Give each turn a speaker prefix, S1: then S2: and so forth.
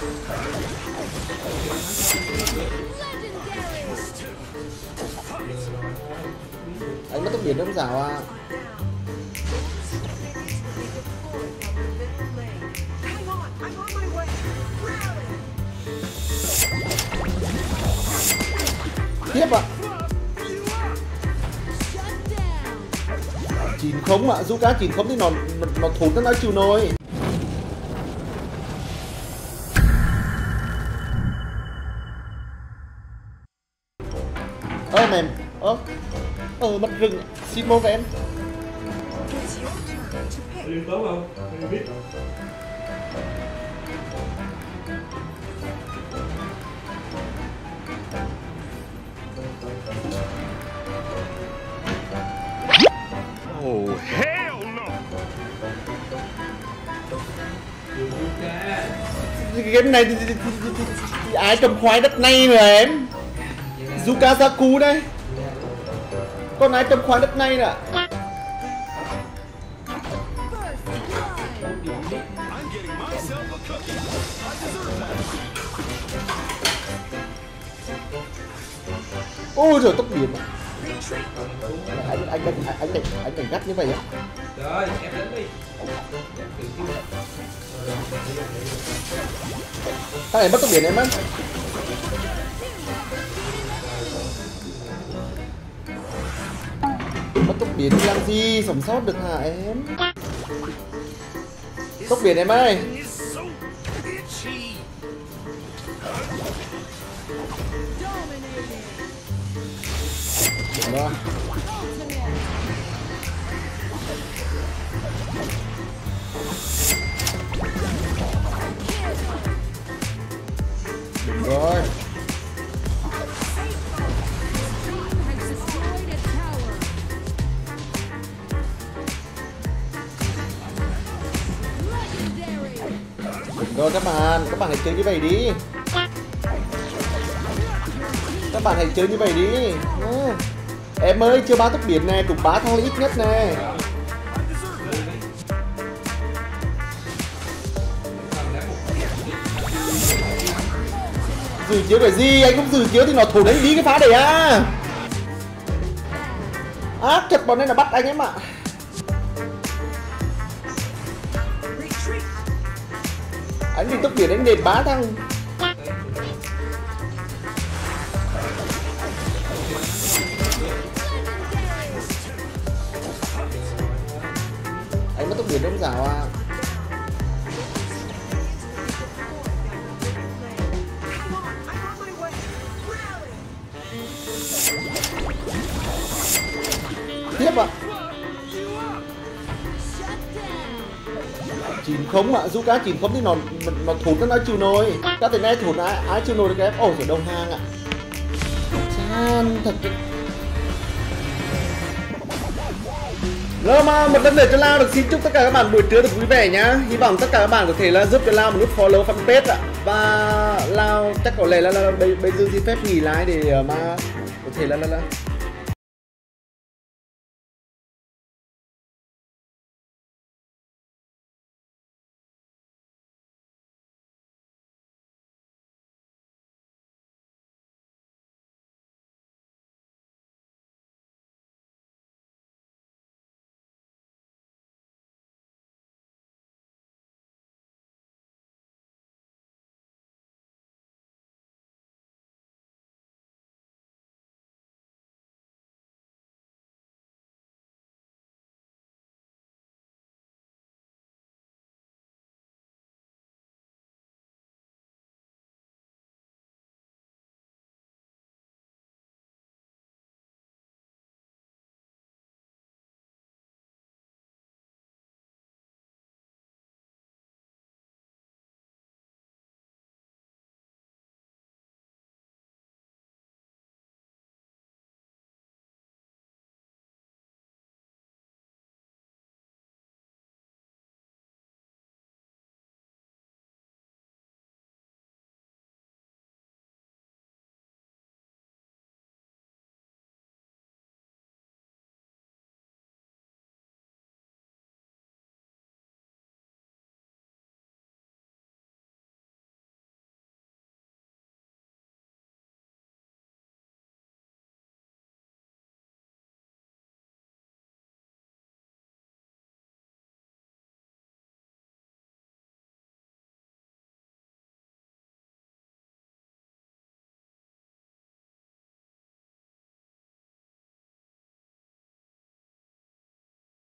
S1: Anh mất tốc biển đông rào à. Tiếp ạ. 9-0 ạ, Zuka 9-0 thì nó thốn nó nói chịu nổi. Mềm. Mất rừng. Xin mô với em.
S2: Liên tốt không? Mình biết.
S3: Oh hell no.
S1: Cái game này thì ai cầm khoái đất này rồi em. Zuka Saku đây. Con ai cầm khoái đất này nè. Ôi trời tốc biển. Anh đánh gắt như vậy á.
S2: Rồi, em đánh đi.
S1: Thằng này mất tốc biển em á. Mất tốc biển làm gì sống sót được hả em? Tốc biển em ơi. Rồi. Đúng rồi. Đúng rồi các bạn hãy chơi như vậy đi. Các bạn hãy chơi như vậy đi. Em ơi, chưa 3 tốc biển nè, trục 3 thằng là ít nhất nè. Dự chiếu cái gì, anh không dự chiếu thì nó thổi đánh đi cái phá này à. Ác thật, bọn này là bắt anh em ạ. Anh đi tốc biển anh đền 3 thằng. Anh mất tốc biển đông rào à. Tiếp ạ. 9-0 ạ, Zuka 9-0 thì nó thốn nó nói chịu nổi. Các tên này thốn ai chịu nổi được em. Ồ, phải đồng hàng ạ. Chan thật. Rồi mà một lần nữa cho Lao được xin chúc tất cả các bạn buổi trưa được vui vẻ nhá. Hy vọng tất cả các bạn có thể là giúp cho Lao một nút follow fanpage ạ. Và Lao chắc có lẽ là bây giờ xin phép nghỉ lại để mà có thể là